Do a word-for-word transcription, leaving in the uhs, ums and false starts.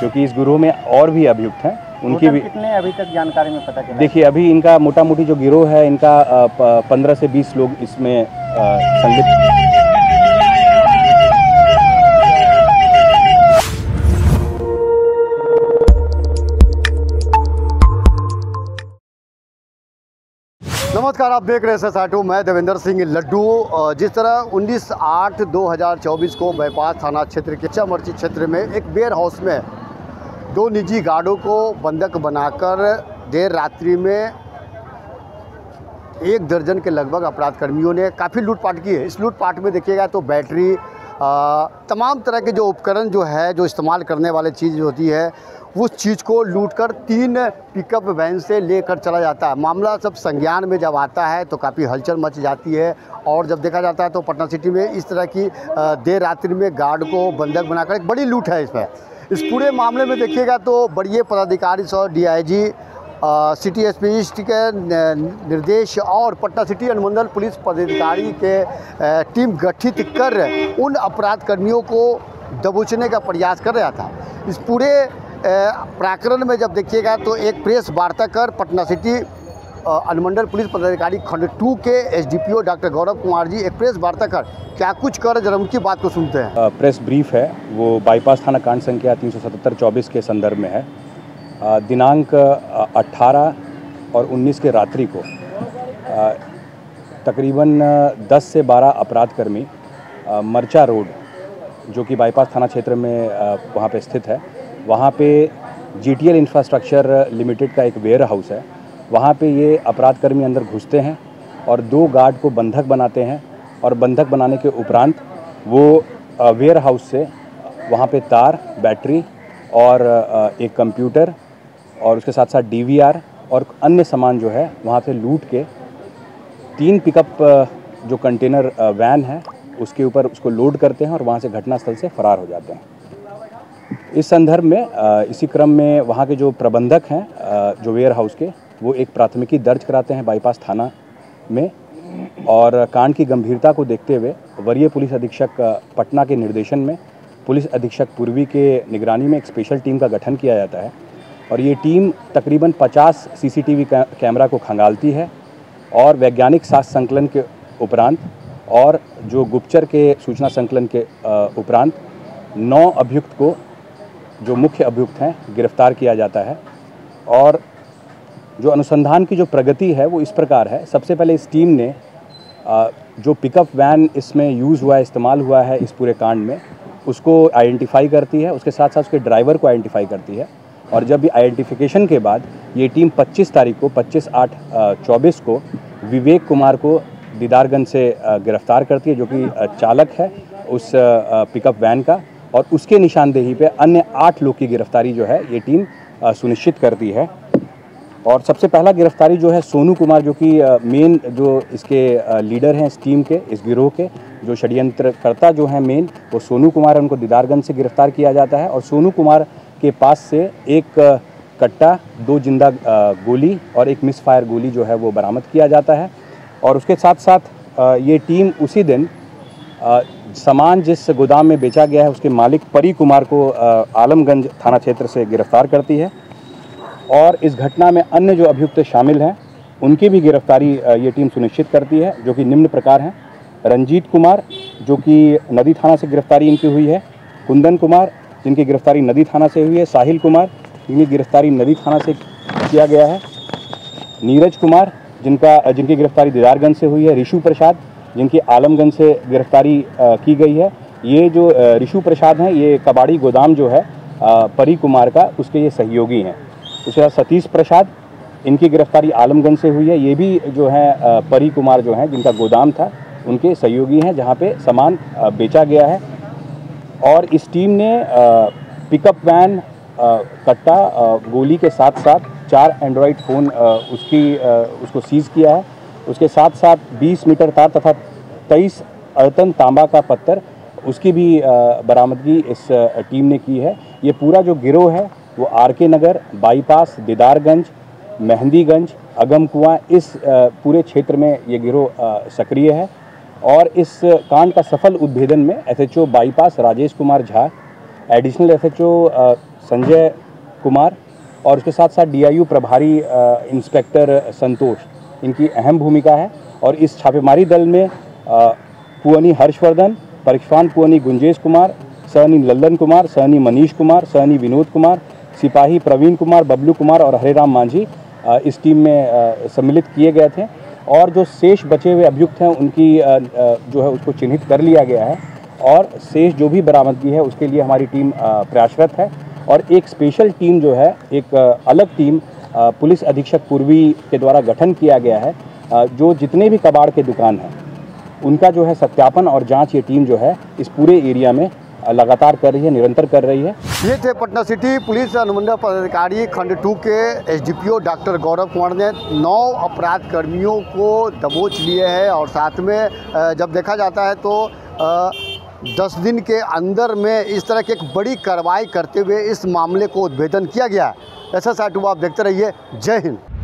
क्योंकि इस गिरोह में और भी अभियुक्त हैं, उनकी भी कितने अभी तक जानकारी में पता चला? देखिए, अभी इनका मोटा मोटी जो गिरोह है इनका पंद्रह से बीस लोग इसमें संलिप्त। नमस्कार, आप देख रहे हैं ससाटू। मैं देवेंद्र सिंह लड्डू। जिस तरह उन्नीस आठ दो हज़ार चौबीस को बाईपास थाना क्षेत्र के चामर्ची क्षेत्र में एक वेयर हाउस में दो निजी गार्डों को बंधक बनाकर देर रात्रि में एक दर्जन के लगभग अपराध कर्मियों ने काफ़ी लूटपाट की है। इस लूटपाट में देखिएगा तो बैटरी, तमाम तरह के जो उपकरण जो है, जो इस्तेमाल करने वाली चीज़ होती है, उस चीज़ को लूटकर तीन पिकअप वैन से लेकर चला जाता है। मामला सब संज्ञान में जब आता है तो काफ़ी हलचल मच जाती है। और जब देखा जाता है तो पटना सिटी में इस तरह की देर रात्रि में गार्ड को बंधक बनाकर एक बड़ी लूट है इसमें। इस पूरे मामले में देखिएगा तो बड़े पदाधिकारी और D I G, city S P east के निर्देश और पटना सिटी अनुमंडल पुलिस पदाधिकारी के टीम गठित कर उन अपराध कर्मियों को दबोचने का प्रयास कर रहा था। इस पूरे प्रकरण में जब देखिएगा तो एक प्रेस वार्ता कर पटना सिटी अनुमंडल पुलिस पदाधिकारी खंड टू के S D P O doctor Gaurav Kumar ji एक प्रेस वार्ता कर क्या कुछ कर, जरा उनकी बात को सुनते हैं। प्रेस ब्रीफ है, वो बाईपास थाना कांड संख्या तीन सौ सतहत्तर चौबीस के संदर्भ में है। दिनांक अट्ठारह और उन्नीस के रात्रि को तकरीबन दस से बारह अपराधकर्मी मर्चा रोड, जो कि बाईपास थाना क्षेत्र में वहाँ पे स्थित है, वहाँ पे G T L infrastructure limited का एक वेयर हाउस है, वहाँ पे ये अपराधकर्मी अंदर घुसते हैं और दो गार्ड को बंधक बनाते हैं। और बंधक बनाने के उपरांत वो वेयर हाउस से वहाँ पे तार, बैटरी और एक कंप्यूटर और उसके साथ साथ डी वी आर और अन्य सामान जो है वहाँ से लूट के तीन पिकअप जो कंटेनर वैन है उसके ऊपर उसको लोड करते हैं और वहाँ से घटनास्थल से फरार हो जाते हैं। इस संदर्भ में इसी क्रम में वहाँ के जो प्रबंधक हैं जो वेयर हाउस के, वो एक प्राथमिकी दर्ज कराते हैं बाईपास थाना में। और कांड की गंभीरता को देखते हुए वरीय पुलिस अधीक्षक पटना के निर्देशन में पुलिस अधीक्षक पूर्वी के निगरानी में एक स्पेशल टीम का गठन किया जाता है। और ये टीम तकरीबन पचास C C T V camera को खंगालती है और वैज्ञानिक साक्ष्य संकलन के उपरांत और जो गुप्तचर के सूचना संकलन के उपरांत नौ अभियुक्त को, जो मुख्य अभियुक्त हैं, गिरफ्तार किया जाता है। और जो अनुसंधान की जो प्रगति है वो इस प्रकार है। सबसे पहले इस टीम ने जो पिकअप वैन इसमें यूज़ हुआ है, इस्तेमाल हुआ है इस पूरे कांड में, उसको आइडेंटिफाई करती है। उसके साथ साथ उसके ड्राइवर को आइडेंटिफाई करती है। और जब भी आइडेंटिफिकेशन के बाद ये टीम पच्चीस तारीख को पच्चीस आठ चौबीस को विवेक कुमार को दीदारगंज से गिरफ्तार करती है, जो कि चालक है उस पिकअप वैन का। और उसके निशानदेही पे अन्य आठ लोग की गिरफ्तारी जो है ये टीम सुनिश्चित करती है। और सबसे पहला गिरफ्तारी जो है सोनू कुमार, जो कि मेन जो इसके लीडर हैं इस टीम के, इस गिरोह के जो षड्यंत्रकर्ता जो हैं मेन, वो सोनू कुमार है। उनको दीदारगंज से गिरफ्तार किया जाता है। और सोनू कुमार के पास से एक कट्टा, दो जिंदा गोली और एक मिस फायर गोली जो है वो बरामद किया जाता है। और उसके साथ साथ ये टीम उसी दिन सामान जिस गोदाम में बेचा गया है उसके मालिक परी कुमार को आलमगंज थाना क्षेत्र से गिरफ्तार करती है। और इस घटना में अन्य जो अभियुक्त शामिल हैं उनकी भी गिरफ्तारी ये टीम सुनिश्चित करती है, जो कि निम्न प्रकार हैं। रंजीत कुमार, जो कि नदी थाना से गिरफ्तारी इनकी हुई है। कुंदन कुमार, जिनकी गिरफ्तारी नदी थाना से हुई है। साहिल कुमार, जिनकी गिरफ्तारी नदी थाना से किया गया है। नीरज कुमार, जिनका जिनकी गिरफ्तारी दीदारगंज से हुई है। ऋषु प्रसाद, जिनकी आलमगंज से गिरफ्तारी की गई है। ये जो ऋषु प्रसाद हैं, ये कबाड़ी गोदाम जो है परी कुमार का, उसके ये सहयोगी हैं। उसके बाद सतीश प्रसाद, इनकी गिरफ्तारी आलमगंज से हुई है। ये भी जो है परी कुमार जो हैं, जिनका गोदाम था, उनके सहयोगी हैं, जहाँ पे सामान बेचा गया है। और इस टीम ने पिकअप वैन, कट्टा, गोली के साथ साथ चार एंड्रॉयड फ़ोन उसकी उसको सीज़ किया है। उसके साथ साथ बीस मीटर तार तथा तेईस अर्तन तांबा का पत्थर, उसकी भी बरामदगी इस टीम ने की है। ये पूरा जो गिरोह है वो R K Nagar, bypass, Didarganj, Mehndiganj, Agamkuan, इस पूरे क्षेत्र में ये गिरोह सक्रिय है। और इस कांड का सफल उद्भेदन में S H O bypass Rajesh Kumar Jha additional SHO Sanjay Kumar और उसके साथ साथ डीआईयू प्रभारी इंस्पेक्टर संतोष, इनकी अहम भूमिका है। और इस छापेमारी दल में पुअनी हर्षवर्धन, परीक्षान पुअनी गुंजेश कुमार, सहनी लल्लन कुमार, सहनी मनीष कुमार, सहनी विनोद कुमार, सिपाही प्रवीण कुमार, बबलू कुमार और हरेराम मांझी इस टीम में सम्मिलित किए गए थे। और जो शेष बचे हुए अभियुक्त हैं उनकी जो है उसको चिन्हित कर लिया गया है और शेष जो भी बरामदगी है उसके लिए हमारी टीम प्रयासरत है। और एक स्पेशल टीम जो है, एक अलग टीम पुलिस अधीक्षक पूर्वी के द्वारा गठन किया गया है, जो जितने भी कबाड़ के दुकान हैं उनका जो है सत्यापन और जांच ये टीम जो है इस पूरे एरिया में लगातार कर रही है, निरंतर कर रही है। ये थे पटना सिटी पुलिस अनुमंडल पदाधिकारी खंड टू के एसडीपीओ डॉक्टर गौरव कुमार ने नौ अपराध कर्मियों को दबोच लिए हैं और साथ में जब देखा जाता है तो दस दिन के अंदर में इस तरह की एक बड़ी कार्रवाई करते हुए इस मामले को उद्भेदन किया गया है। ऐसा साटू आप देखते रहिए। जय हिंद।